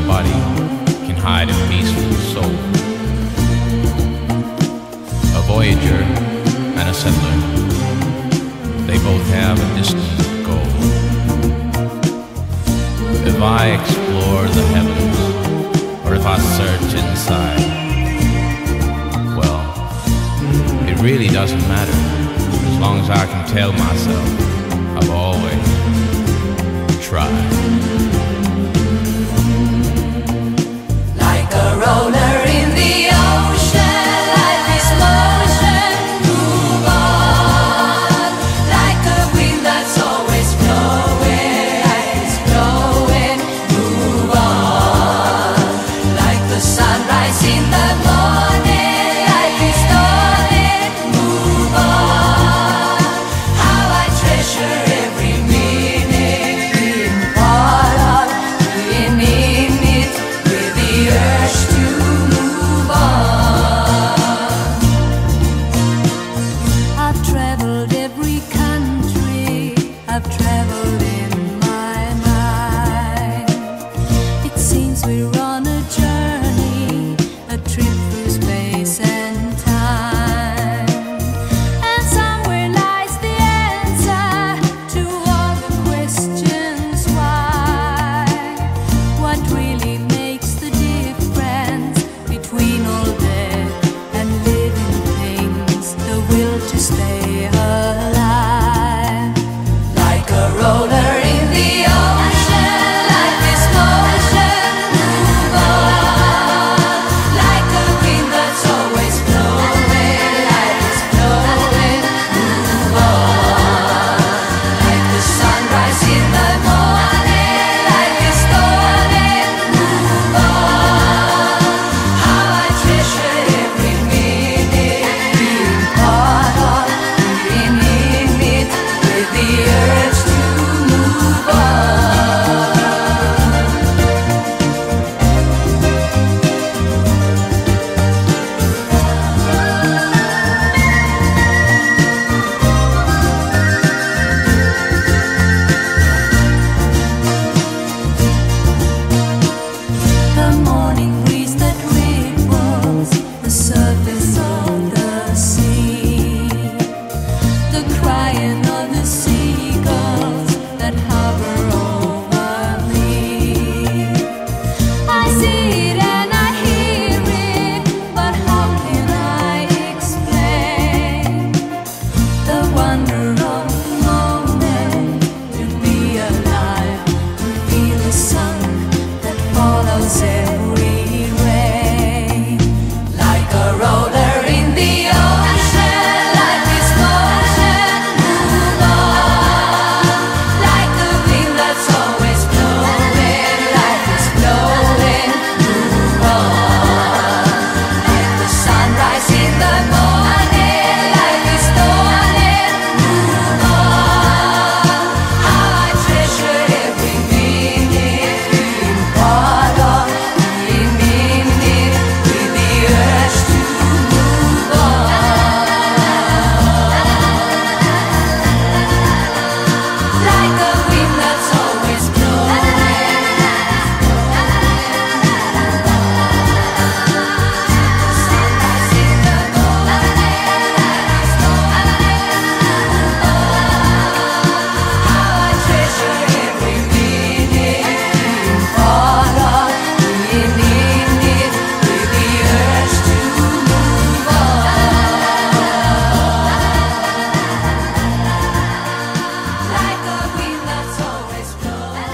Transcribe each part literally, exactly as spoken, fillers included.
body can hide a peaceful soul. A voyager and a settler, they both have a distant goal. If I explore the heavens, or if I search inside, well, it really doesn't matter, as long as I can tell myself I've always tried. Like a roller in the ocean, life is motion, move on. Like a wind that's always blowing, life is blowing, move on. Like the sunrise in the morning, life is dawning, move on. How I treasure every minute, being part of, being in it, with the urge to move on. I've traveled every country, I've traveled in my mind. It seems we're on a journey, a trip through space and time. And somewhere lies the answer to all the questions why. What really makes the difference between all dead and living things? The will to stay alive. Like a roller in the ocean, life is motion, move on. Like a wind that's always blowing, life is blowing, move on. Like the sunrise in the morning, life is dawning, move on. How I treasure every minute, being part of, being in it, with the urge to move on. The morning breeze that ripples the surface of the sea, the crying of the seagulls that hover over me. I see it and I hear it, but how can I explain the wonder of the moment, to be alive, to feel the sun that follows every rain. Like a roller in the ocean, life is motion, move on. Like a wind that's always blowing, life is blowing, move on. Like the sunrise in the morning, life is dawning, move on. How I treasure every minute, being part of, being in it, with the urge to move on. Like a wind that's always blowing, sunrise in the morning, life is dawning, move on. How I treasure every minute, being part of, being in it, with the urge to move on. Like a wind that's always blowing.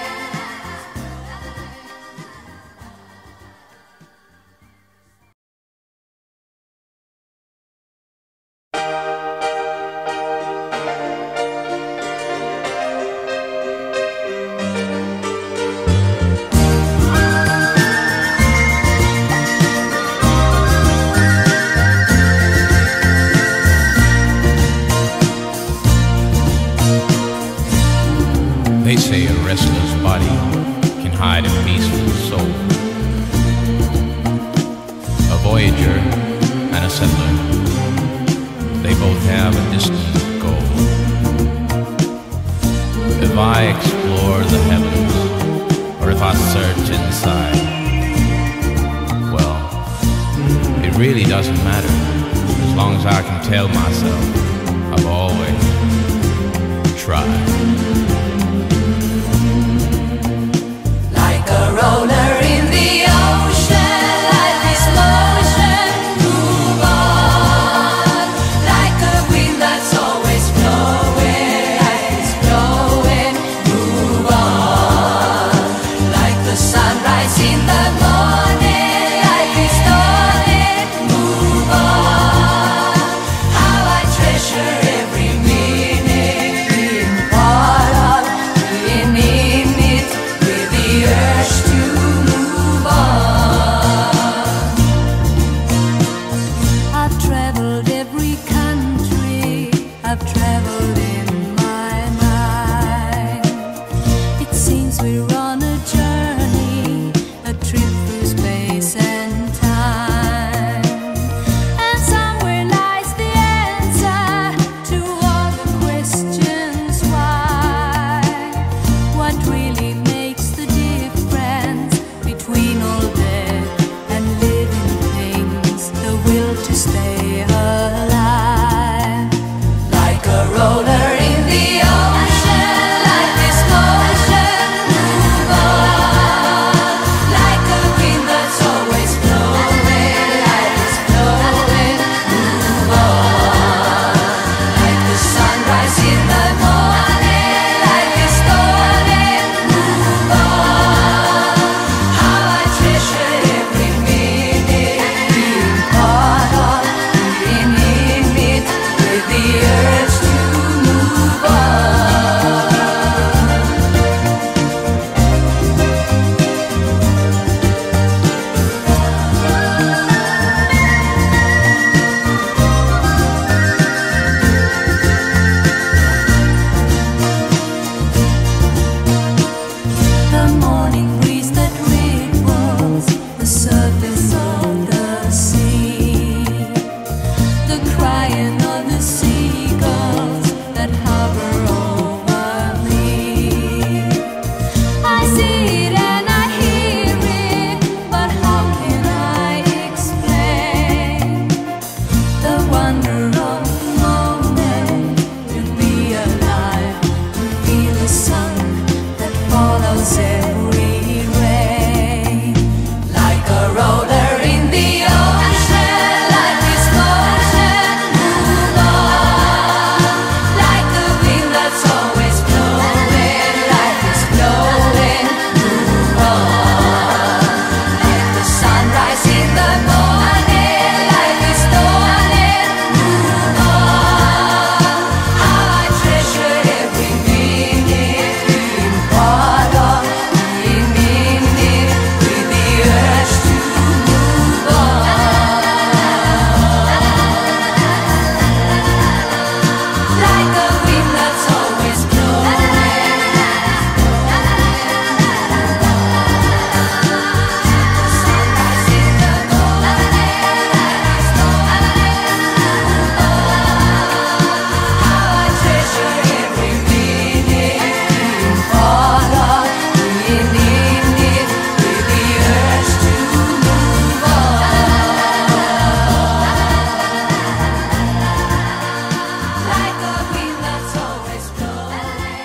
They say a restless body can hide a peaceful soul. A voyager and a settler, they both have a distant goal. If I explore the heavens, or if I search inside, well, it really doesn't matter, as long as I can tell myself I've always tried. Like a roller in the ocean, life is motion, move on. Like a wind that's always blowing, life is blowing, move on. Like the sunrise in the morning, life is dawning, move on. How I treasure every minute, being part of, being in it, with the urge to move on. I've traveled every country, I've traveled in my mind. It seems we're on a journey, a trip through space and time. And somewhere lies the answer to all the questions why. What really makes the difference between all dead and living things? The will to stay alive. Like a roller in the ocean, life is motion, move on. Like a wind that's always blowing, life is blowing, move on. Like the sunrise in the morning, life is dawning, move on. How I treasure every minute, being part of, being in it, with the urge to move on. The morning breeze that ripples the surface of the sea, the crying of the seagulls that hover over me. I see it and I hear it, but how can I explain the wonder of the moment, to be alive, to feel the sun that follows every rain. Like a roller in the ocean, life is motion, move on. Like the wind that's always blowing, life is blowing, move on. Like the sunrise in the morning, life is dawning, move on. How I treasure every minute, being part of, being in it, with the urge to move on. Like a wind that's always blowing, the sunrise in the morning, life is dawning, move on. How I treasure every minute, being part of, being in it, with the urge to move on. Like a wind that's always blowing.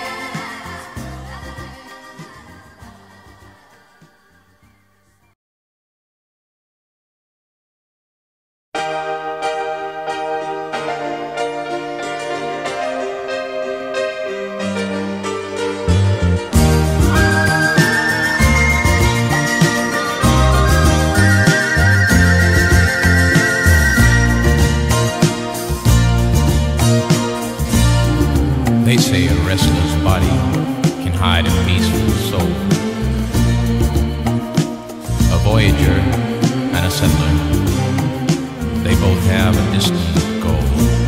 They say a restless body can hide a peaceful soul. A voyager and a settler, they both have a distant goal.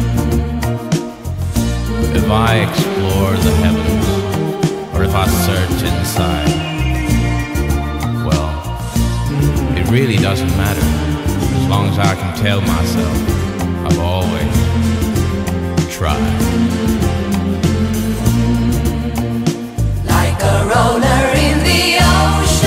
If I explore the heavens, or if I search inside, well, it really doesn't matter, as long as I can tell myself I've always tried. Like a roller in the ocean.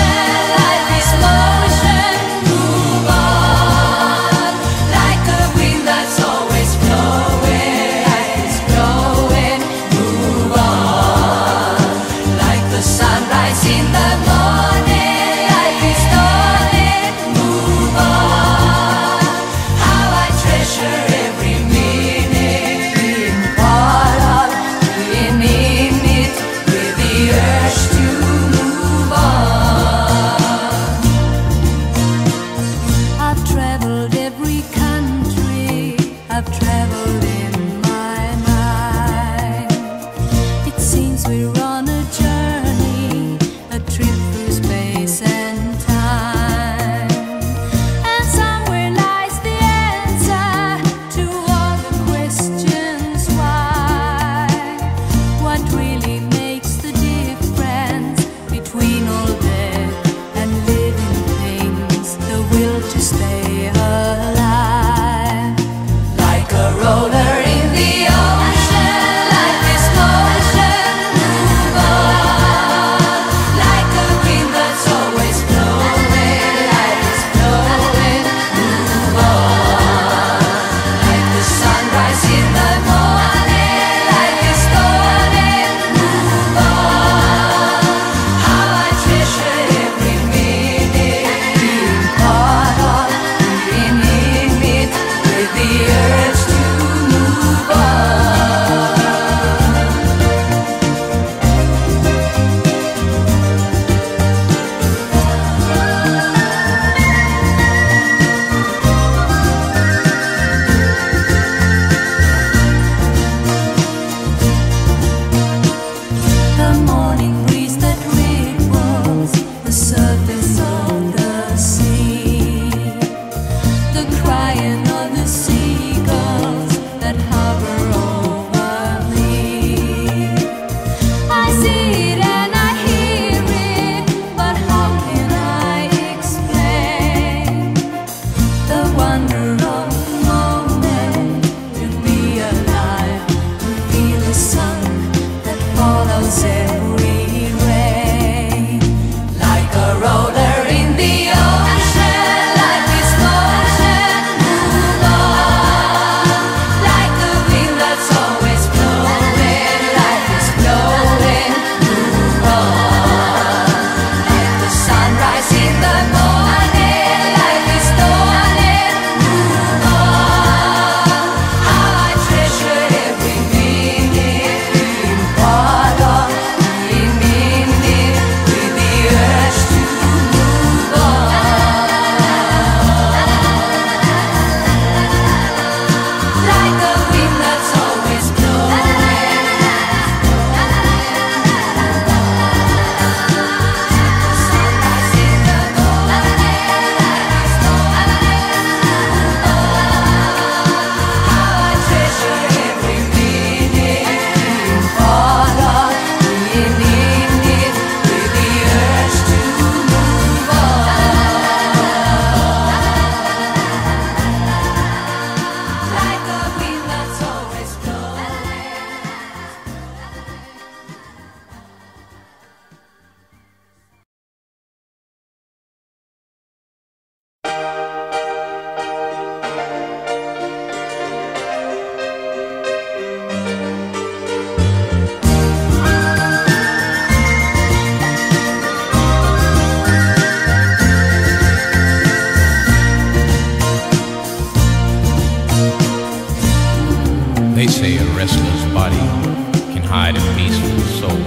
They say a restless body can hide a peaceful soul.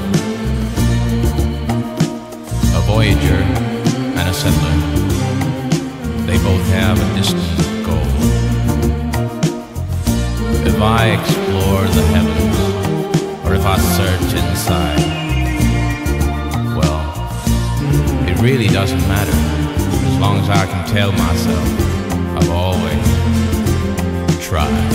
A voyager and a settler, they both have a distant goal. If I explore the heavens, or if I search inside, well, it really doesn't matter, as long as I can tell myself I've always tried.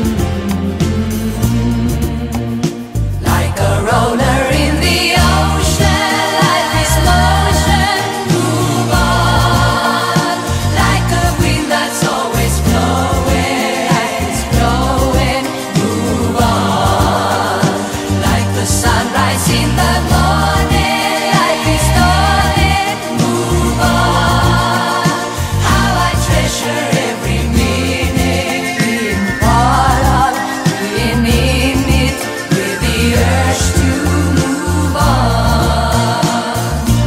Like a roller in the ocean, life is motion, move on. Like a wind that's always blowing, life is blowing, move on. Like the sunrise in the morning, life is dawning, move on. How I treasure every minute, being part of, being in it, with the urge to move on.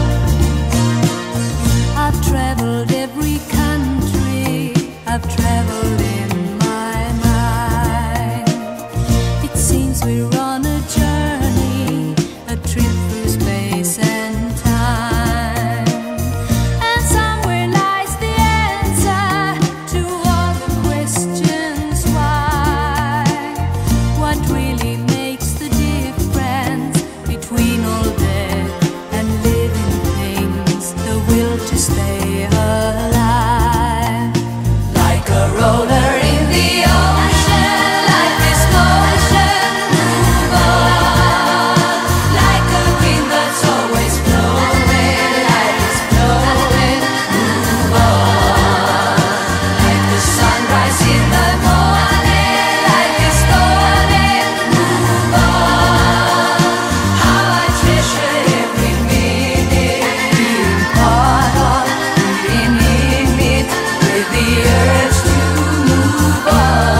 I've traveled every country, I've traveled in my mind. It seems we're on a journey, a trip through space and time. And somewhere lies the answer to all the questions why. What really makes the difference between all dead and living things? The will to stay alive. Like a roller in the ocean, life is motion, move on. Like a wind that's always blowing, life is blowing, move on. Like the sunrise in the morning, life is dawning, move on. How I treasure every minute, being part of, being in it, with the urge to move on.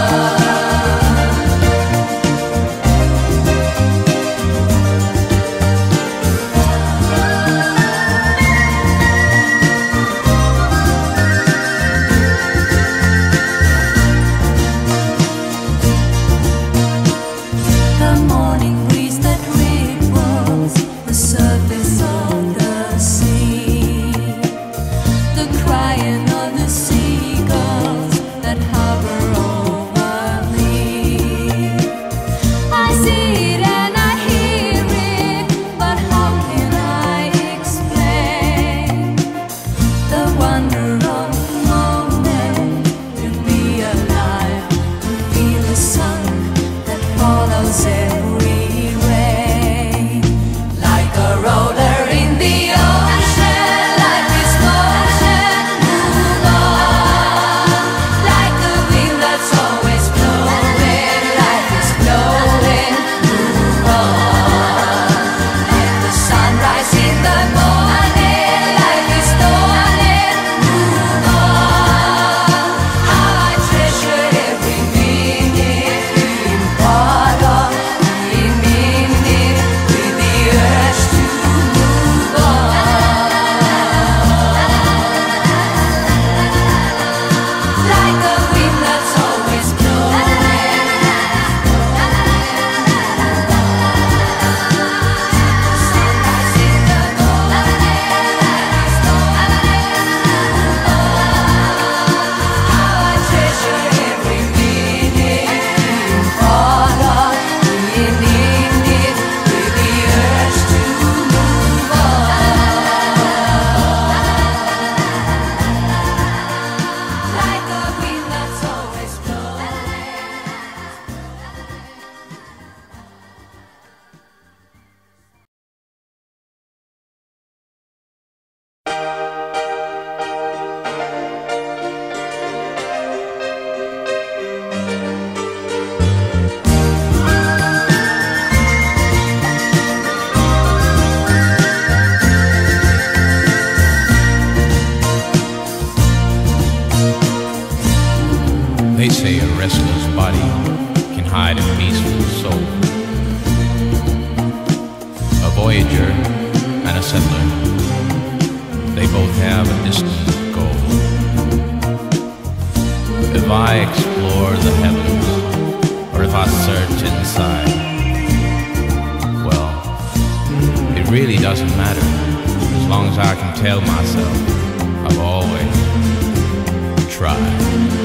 The morning breeze that ripples the surface of the sea, the crying of the seagulls that hover over me. I see it and I hear it, but how can I explain the wonder of the moment, to be alive, to feel the sun that follows every rain. Like a roller in the ocean, life is motion, move on. Like a wind that's always blowing, life is blowing, move on. Like the sunrise in the morning, life is dawning, move on. How I treasure every minute, being part of, being in it, with the urge to move on. Like a wind that's always blowing, sunrise in the morning, life is dawning, how I treasure every minute, being part of, being in it, with the urge to move on. Like a wind that's always blowing. They say a restless body can hide a peaceful soul. A voyager and a settler, they both have a distant goal. If I explore the heavens, or if I search inside, well, it really doesn't matter. As long as I can tell myself I've always tried.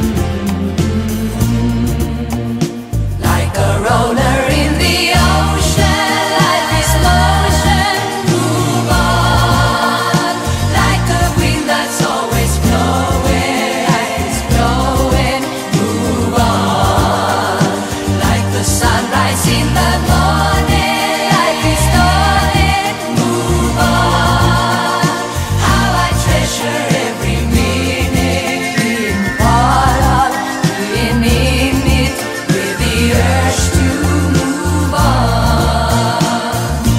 Like a roller in the ocean, life is motion, move on. Like a wind that's always blowing, life is blowing, move on. Like the sunrise in the morning, life is dawning, move on. How I treasure every minute, being part of, being in it, with the urge to move on.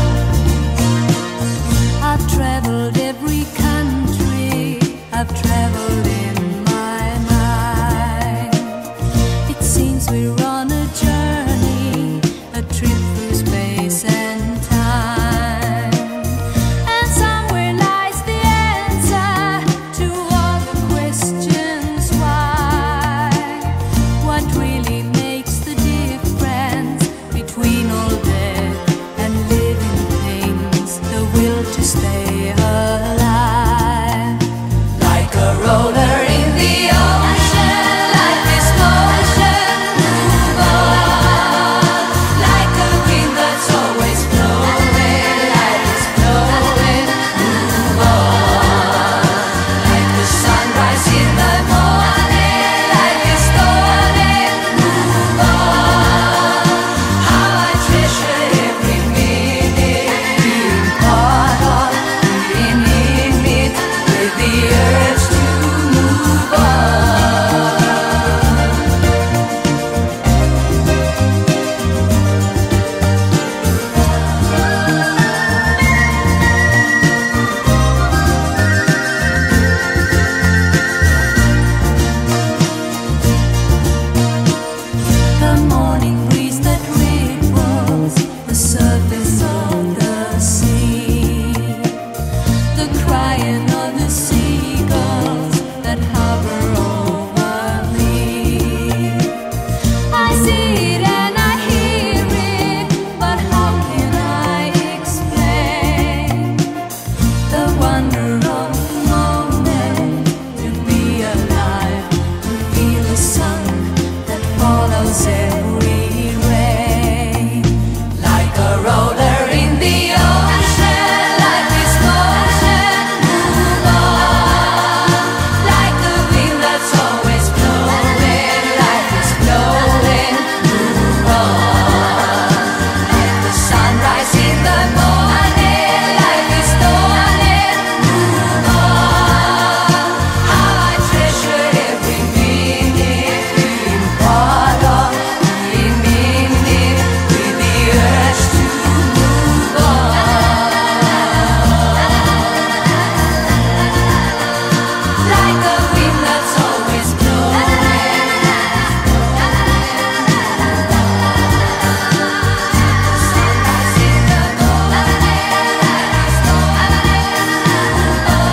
I've traveled every country, I've traveled in my mind. It seems we're on a journey, a trip through space and time. And somewhere lies the answer to all the questions why. What really makes the difference between all dead and living things? The will to stay alive. Like a roller in the ocean, life is motion, move on. Like a wind that's always blowing, life is blowing, move on. Like the sunrise in the morning, life is dawning, move on. How I treasure every minute, being part of, being in it, with the urge to move on. The morning breeze that ripples the surface of the sea, the crying of the seagulls that hover over me. I see it and I hear it, but how can I explain the wonder of the moment, to be alive, to feel the sun that follows every rain. Like a roller in the ocean, life is motion, move on. Like the wind that's always blowing, life is blowing, move on. Like the sunrise in the morning, life is dawning, move on. How I treasure every minute, being part of, being in it, with the urge to move on. Like a wind that's always blowing, sunrise in the morning, life is dawning,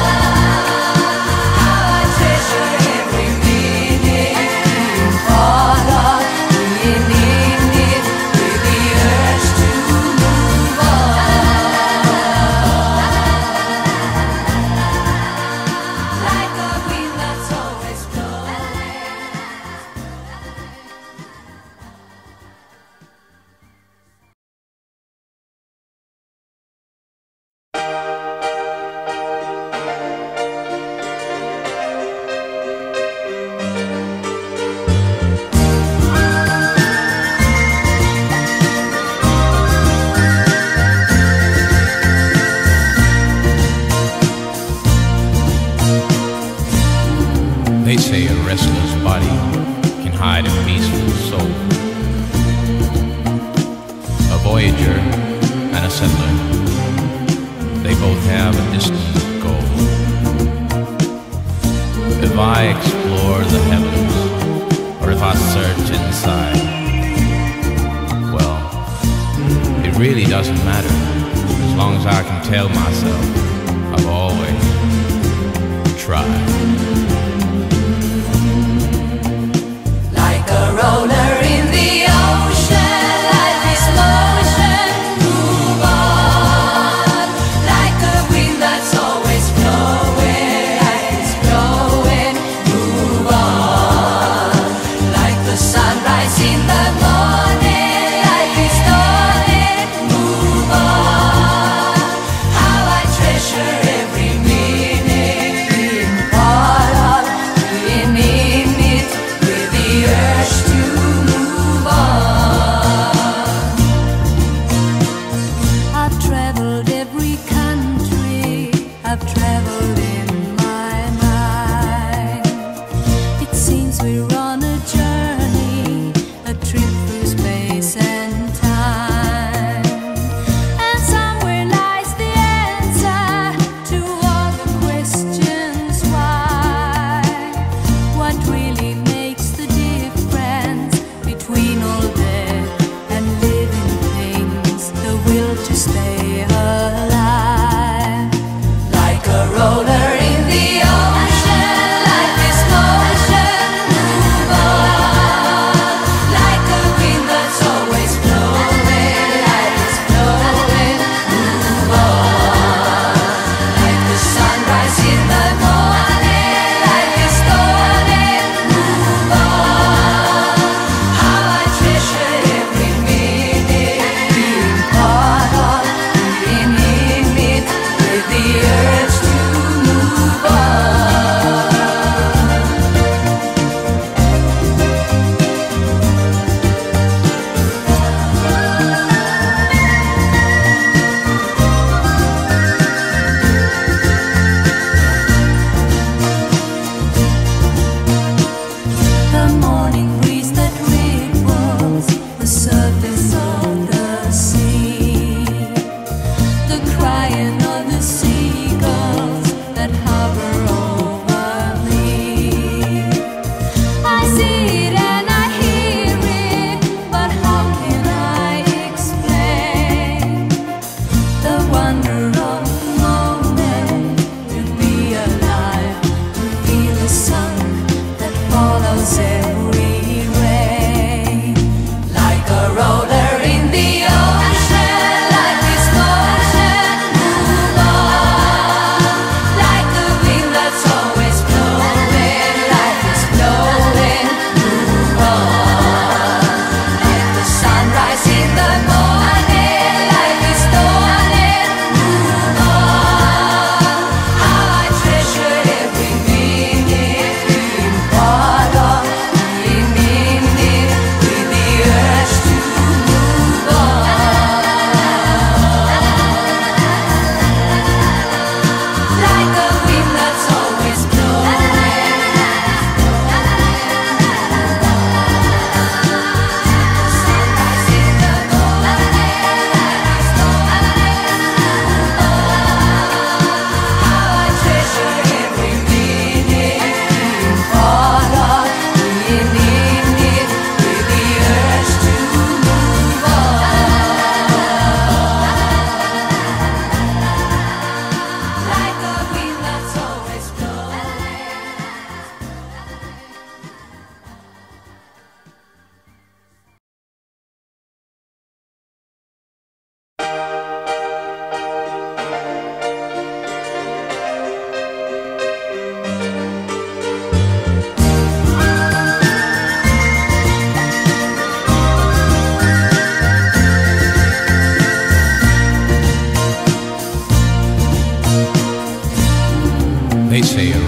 how I treasure every minute, being part of, being in it, with the urge to move on. Like a wind that's always blowing. They say a restless body can hide a peaceful soul. A voyager and a settler, they both have a distant goal. If I explore the heavens, or if I search inside, well, it really doesn't matter. As long as I can tell myself I've always tried. Like a roller in the ocean,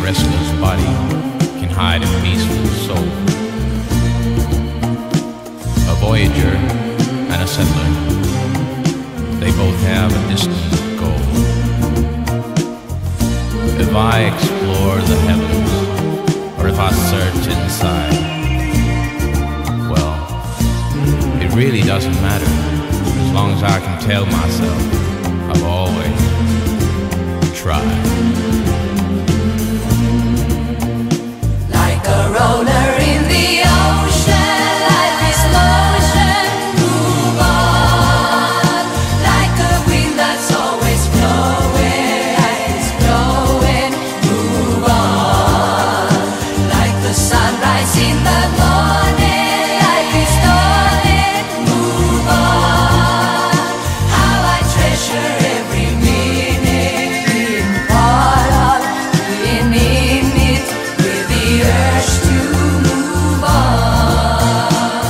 restless body can hide a peaceful soul. A voyager and a settler, they both have a distant goal. If I explore the heavens, or if I search inside, well, it really doesn't matter, as long as I can tell myself I've always tried. Like a roller in the ocean, life is motion, move on. Like a wind that's always blowing, life is blowing, move on. Like the sunrise in the morning, life is dawning, move on. How I treasure every minute, being part of, being in it, with the urge to move on.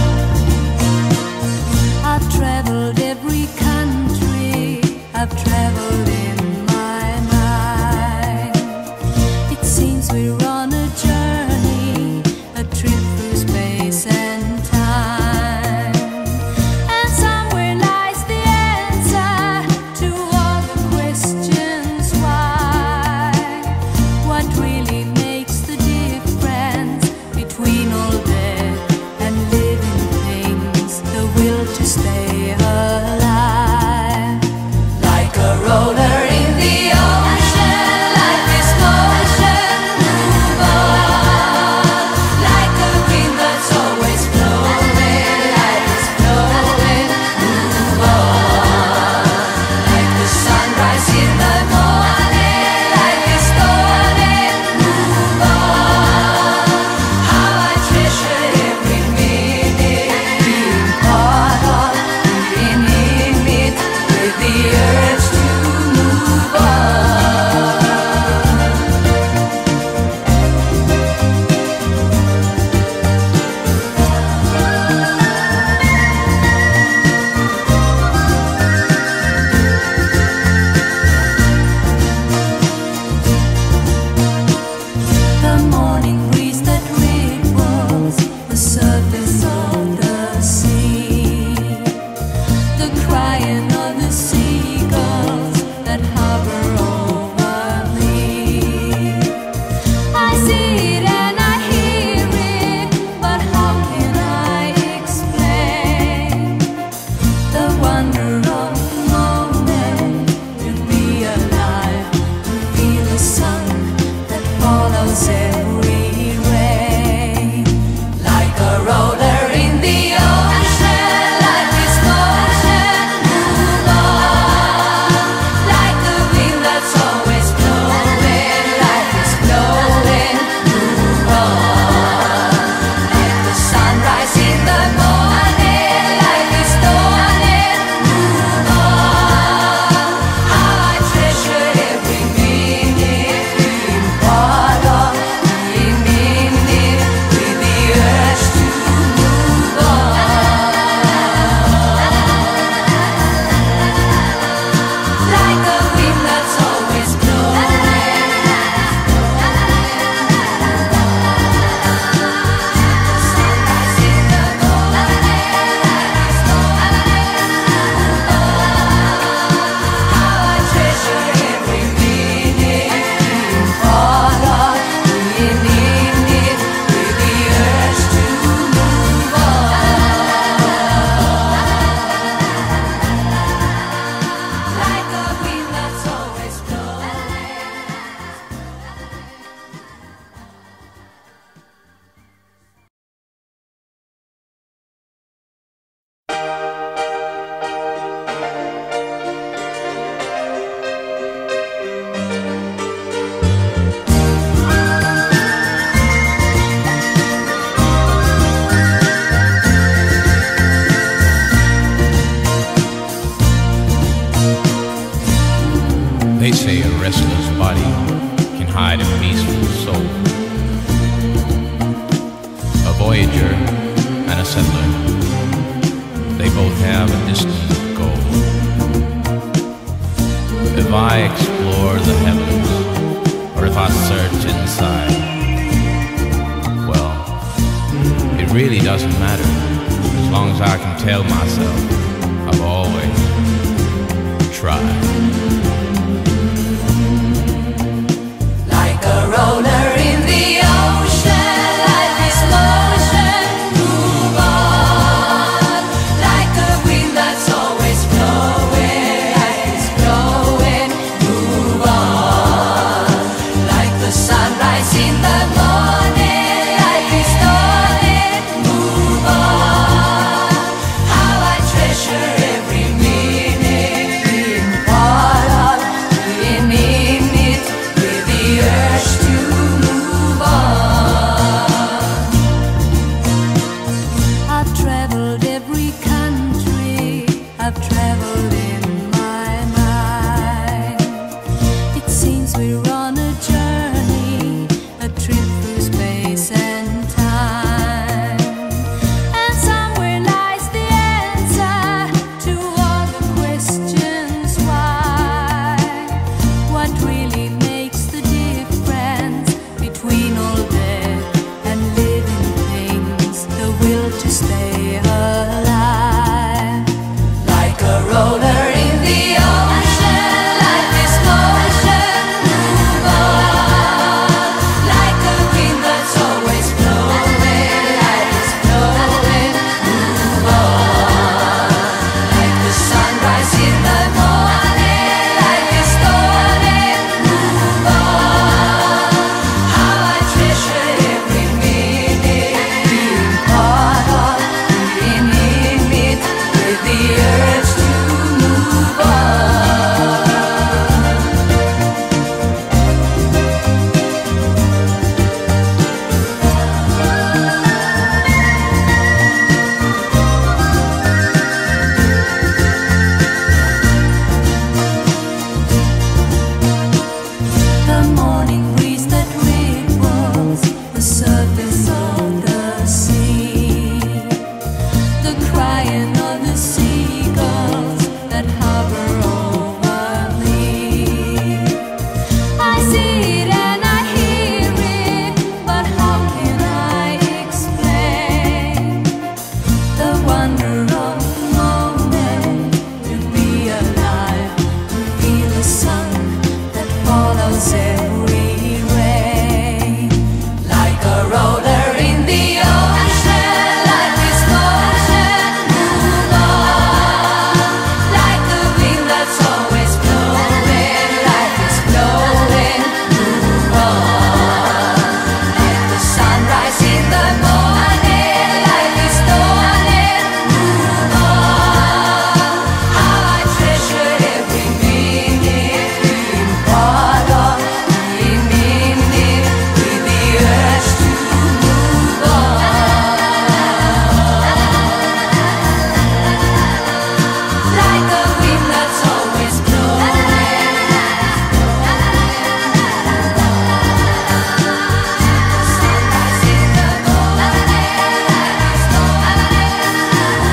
I've traveled every country, I've traveled in my mind. It seems we're on a journey, a trip through space and time. And somewhere lies the answer to all the questions why. What really makes the difference between all dead and living things? The will to stay alive. Like a roller in the ocean, life is motion, move on. Like a wind that's always blowing, life is blowing, move on. Like the sunrise in the morning, life is dawning, move on. How I treasure every minute, being part of, being in it, with the urge to move on. The morning breeze that ripples the surface of the sea, the crying of the seagulls that hover over me. I see it and I hear it, but how can I explain the wonder of the moment, to be alive, to feel the sun that follows every rain. Like a roller in the ocean, life is motion, move on. Like the wind that's always blowing, life is blowing, move on. Like the sunrise in the morning, life is dawning, move on. How I treasure every minute, being part of, being in it, with the urge to move on. Like a wind that's always blowing, sunrise in the morning, life is dawning, how I treasure every minute, being part of, being in it, with the urge to move on. Like a wind that's always blowing. They say a restless body can hide a peaceful soul. A voyager and a settler, they both have a distant goal. If I explore the heavens, or if I search in long as I can tell myself I've always tried. Like a roller in the ocean, life is motion, move on. Like a wind that's always blowing, life is blowing, move on. Like the sunrise in the morning, life is dawning, move on. How I treasure every minute, being part of, being in it, with the urge to move on. I've traveled every country, I've traveled in my mind. It seems we're on a journey, a trip through space and time. And somewhere lies the answer to all the questions why. What really makes the difference between all dead and living things? The will to stay alive. Like a roller in the ocean, life is motion, move on. Like a wind that's always blowing, life is blowing, move on. Like the sunrise in the morning, life is dawning, move on. How I treasure every minute, being part of, being in it, with the urge to move on. The morning breeze that ripples the surface of the sea, the crying of the seagulls that hover over me. I see it and I hear it, but how can I explain the wonder of the moment, to be alive, to feel the sun that follows every rain. Like a roller in the ocean, life is motion, move on. Like the wind that's always blowing, life is blowing, move on. Like the sunrise in the morning, life is dawning, move on. How I treasure every minute, being part of, being in it, with the urge to move on. Like a wind that's always blowing, sunrise in the morning, life is dawning,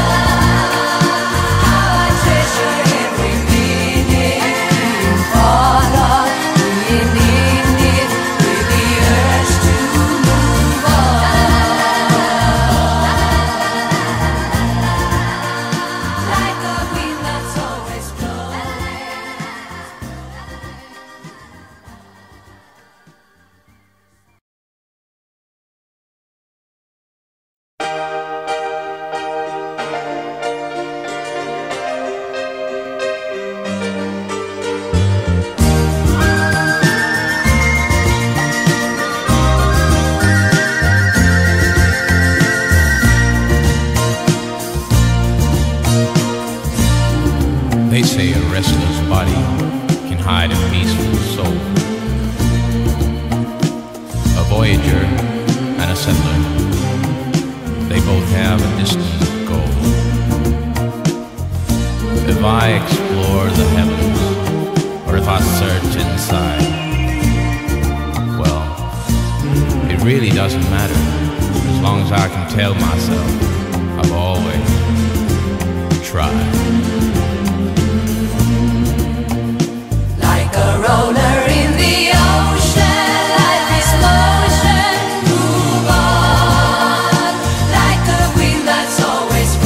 how I treasure every minute, being part of, being in it, with the urge to move on. Like a wind that's always blowing. They say a restless body can hide a peaceful soul. A voyager and a settler, they both have a distant goal. If I explore the heavens, or if I search inside, well, it really doesn't matter, as long as I can tell myself I've always tried. Like a roller in the ocean, life is motion, move on. Like a wind that's always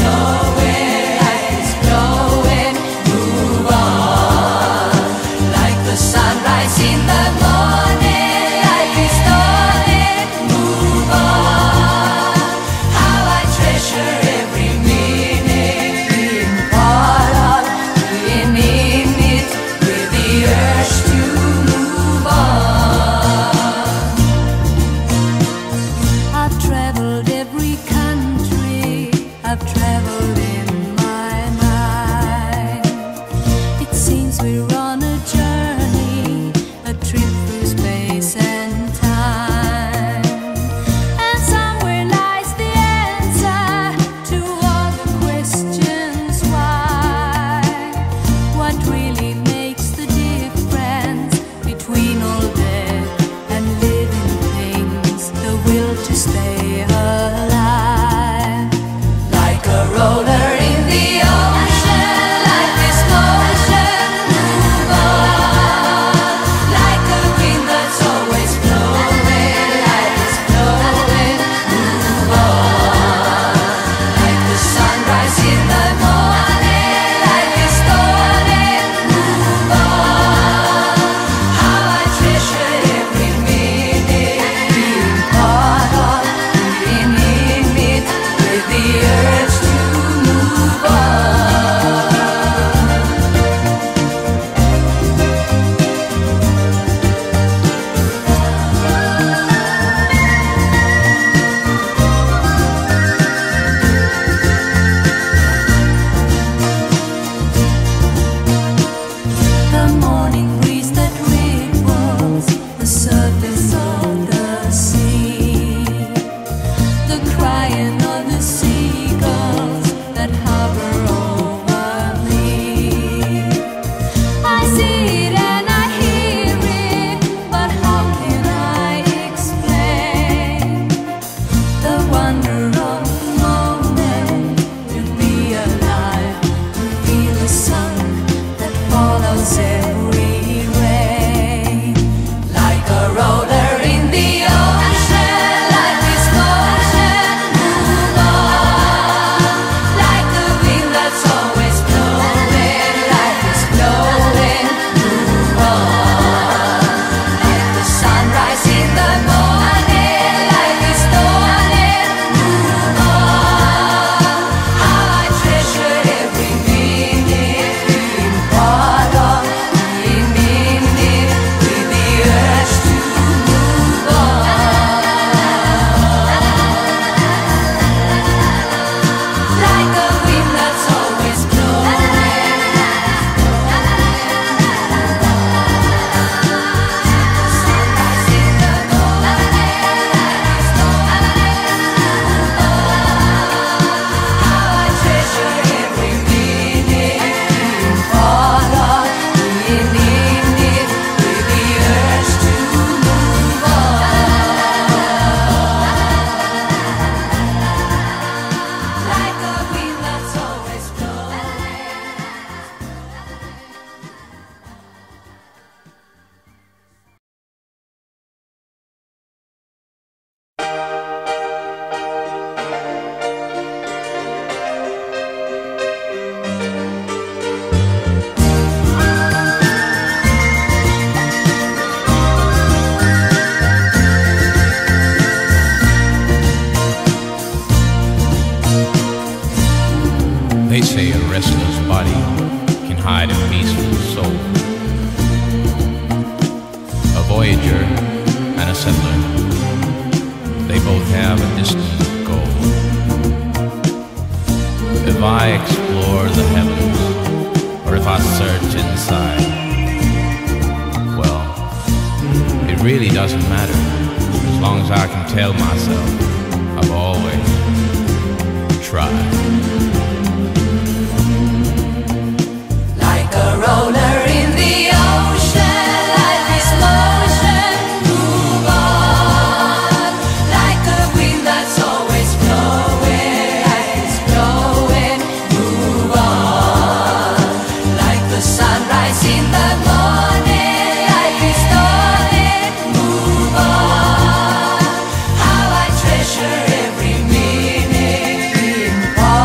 I've traveled in my mind. It seems we're on a journey, a trip through space and time. And somewhere lies the answer to all the questions why. What really makes the difference between all dead and living things? The will to stay alive. Like a roller in the ocean, life is motion, move on. Like a wind that's always blowing, life is flowing, move on. Like the sunrise in the morning, life is dawning, move on. How I treasure every minute, being part of, being in it, with the urge to move on. The morning breeze that ripples the surface of the sea, the crying of the seagulls that hover over me. I see it and I hear it, but how can I explain the wonder of the moment to be alive, to feel the sun that follows every rain? Like a roller in the ocean, life is motion, move on. Like the wind that's always blowing, life is flowing, move on. Like the sunrise in the morning, life is dawning, move on. How I treasure every minute, being part of, being in it, with the urge to move on. Like a wind that's always blowing, sunrise in the morning, life is dawning, move on. How I treasure every minute, being part of, being in it, with the urge to move on. Like a wind that's always blowing. They say a restless body can hide a peaceful soul. A voyager and a settler, they both have a distant goal. If I explore the heavens, or if I search inside, well, it really doesn't matter, as long as I can tell myself I've always tried. Like a roller in the ocean, life is motion, move on. Like a wind that's always blowing, life is flowing, move on. Like the sunrise in the morning, life is dawning, move on. How I treasure every minute, being part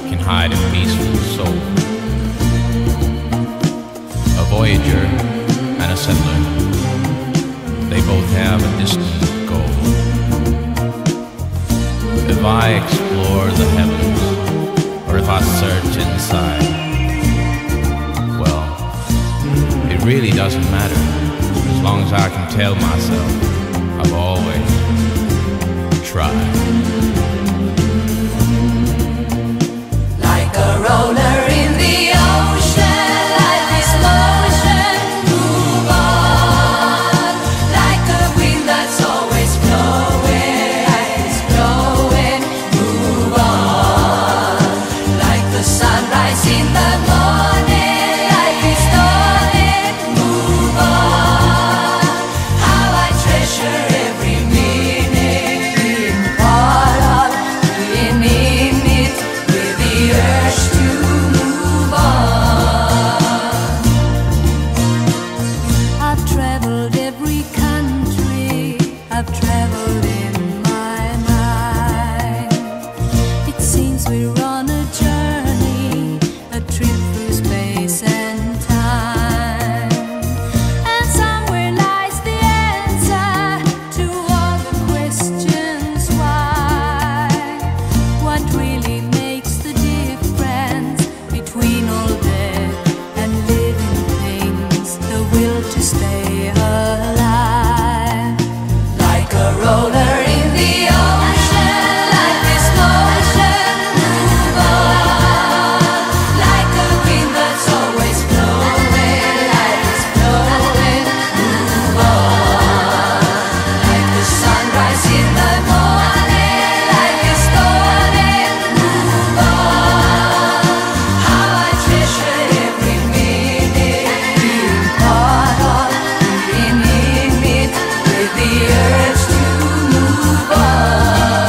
can hide a peaceful soul. A voyager and a settler, they both have a distant goal. If I explore the heavens, or if I search inside, well, it really doesn't matter, as long as I can tell myself I've always tried. Like a roller in the ocean, life is motion, move on. Like a wind that's always blowing, life is blowing, move on. Like the sunrise in the morning, life is dawning, move on. How I treasure every minute, being part of, being in it, with the urge to move on. I've traveled every country, I've traveled in my mind. It seems we're on a journey, a trip through space and time. And somewhere lies the answer to all the questions why. What really makes the difference between all dead and living things? The will to stay alive. Like a roller in the ocean, life is motion, move on. Like a wind that's always blowing, life is blowing, move on. Like the sunrise in the morning, life is dawning, move on. How I treasure every minute, being part of, being in it, with the urge to move on.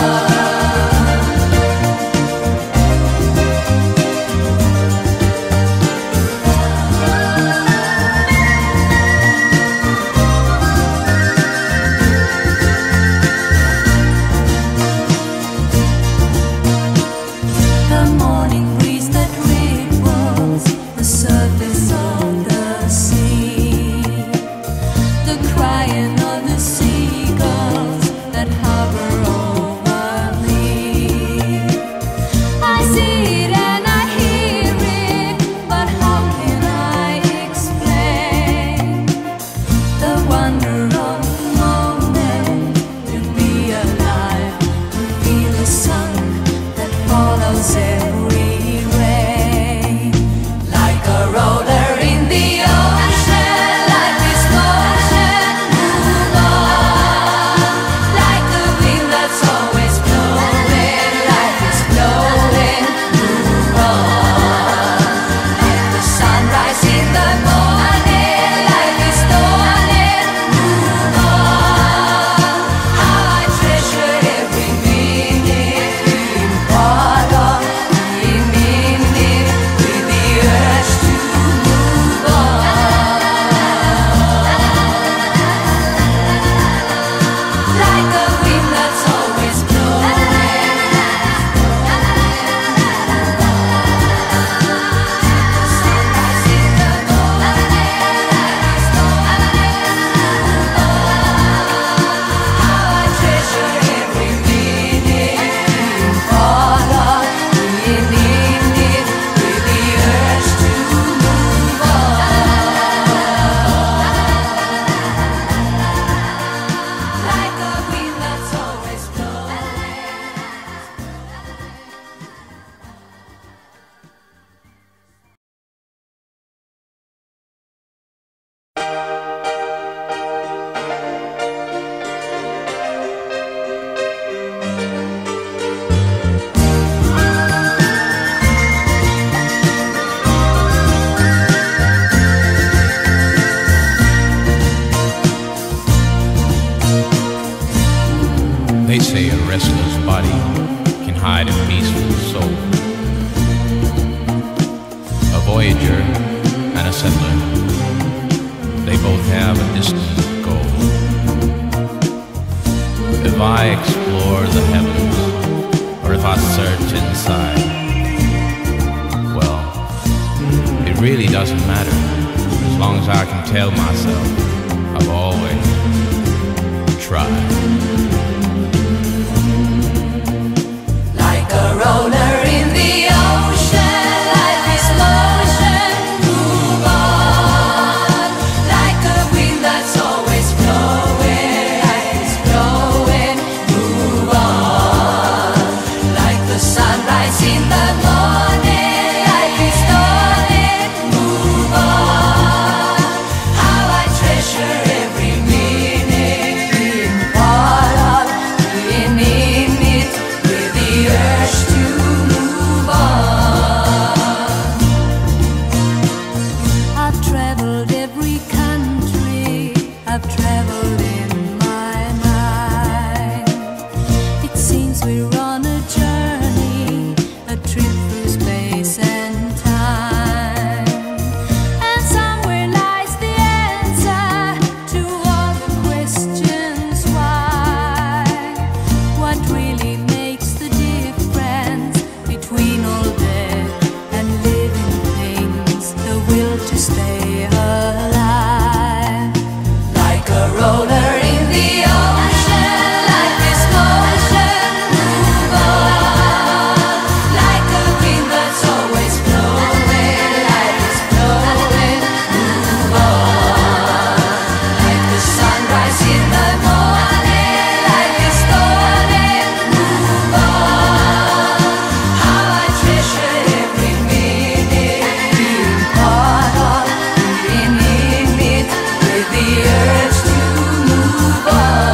The morning breeze that ripples the surface of the sea, the crying of the seagulls that hover over me. I see it and I hear it, but how can I explain the wonder of the moment, to be alive, to feel the sun that follows every rain. Like a roller in the ocean, life is motion, move on. Like the wind that's always blowing, life is blowing, move on. Like the sunrise in the morning, life is dawning, move on. How I treasure every minute, being part of, really doesn't matter, as long as I can tell myself I've always tried. Like a roller in the ocean, life is motion, move on. Like a wind that's always blowing, life is blowing, move on. Like the sunrise in the morning, life is dawning, move on. How I treasure every minute, being part of, being in it, with the urge to move on. I've traveled every country, I've traveled in my mind. It seems we're on a journey, a trip through space and time. And somewhere lies the answer to all the questions why. What really makes the difference between all dead and living things? The will to stay alive. Like a roller in the ocean, life is motion, move on. Like a wind that's always blowing, life is blowing, move on. Like the sunrise in the morning, life is dawning, move on. How I treasure every minute, being part of, being in it, with the urge to move on.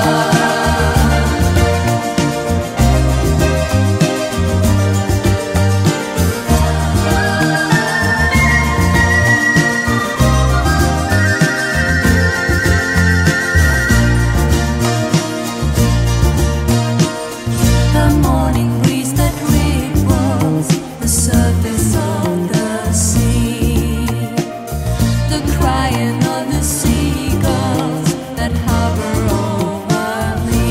The morning breeze that ripples the surface of the sea, the crying of the seagulls that hover over me.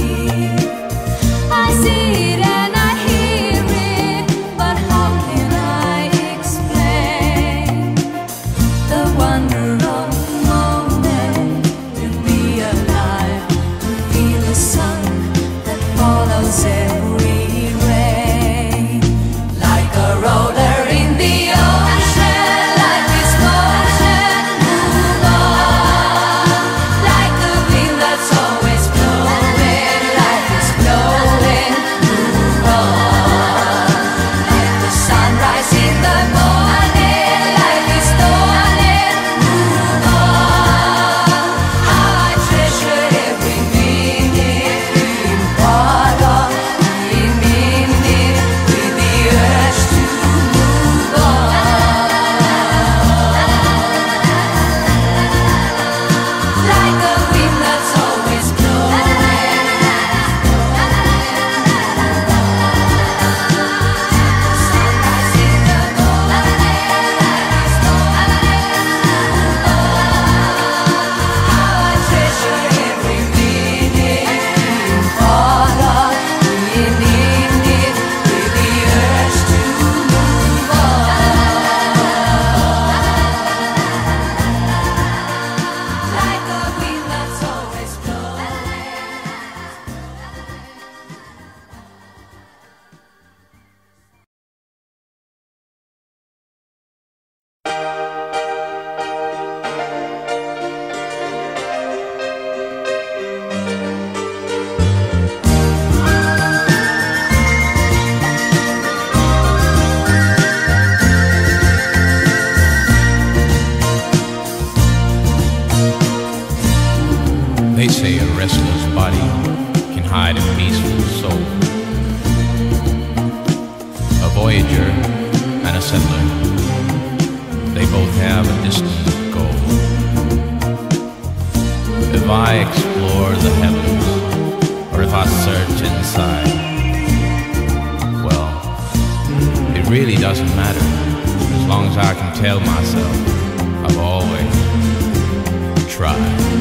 I see it and I hear it, but how can I explain the wonder of the moment, to be alive, to feel the sun that follows every rain. Like a roller in the ocean, life is motion, move on. Like a wind that's always blowing, life is blowing, move on. Like the sunrise in the morning, life is dawning, move on. How I treasure every minute, being part of, being in it, with the urge to move on. Like a wind that's always blowing, sunrise in the morning, life is dawning, how I treasure every minute, being part of, being in it, with the urge to move on. Like a wind that's always blowing. They say a restless body can hide a peaceful soul. A voyager and a settler, they both have a distant goal. If I explore the heavens, or if I search inside, well, it really doesn't matter, as long as I can tell myself I've always tried.